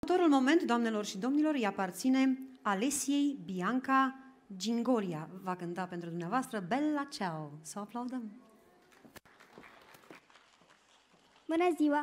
Următorul moment, doamnelor și domnilor, îi aparține Alesiei Bianca Gingoria. Va cânta pentru dumneavoastră Bella Ciao. Să o aplaudăm! Bună ziua!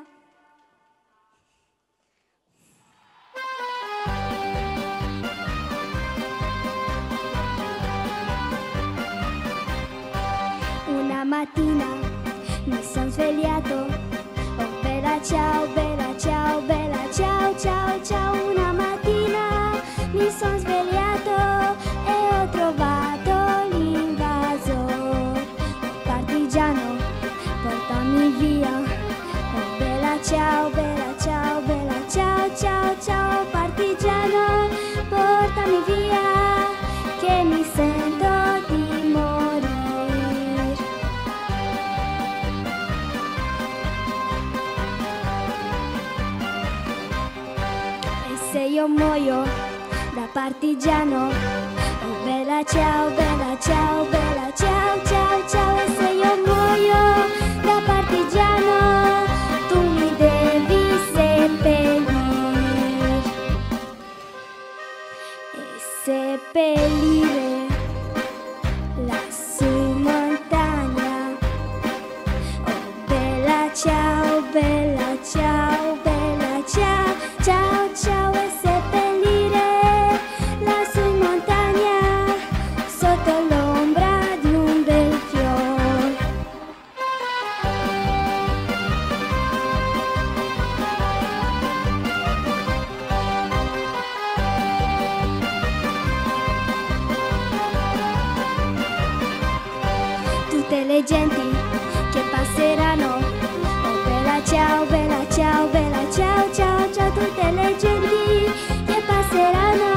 Una mattina mi son svegliato, oh bella ciao, bella ciao, bella ciao, ciao, ciao. Una mattina mi son svegliato e ho trovato l'invasor, partigiano, portami via. Oh bella ciao, bella ciao, bella ciao, ciao, ciao. Partigiano, portami via, che mi sento di morire. E se io muoio da partigiano, oh bella ciao, bella ciao, bella ciao, ciao, ciao. E se io muoio da partigiano, tu mi devi seppellir e seppellire lassù in montagna. Oh bella ciao, bella ciao, bella ciao, ciao, ciao. E seppellire lassù in montagna sotto l'ombra di un bel fior. Tutte le genti che passeranno, oh bella ciao, bella ciao, bella ciao, ciao, ciao. Tutte le genti che passeranno,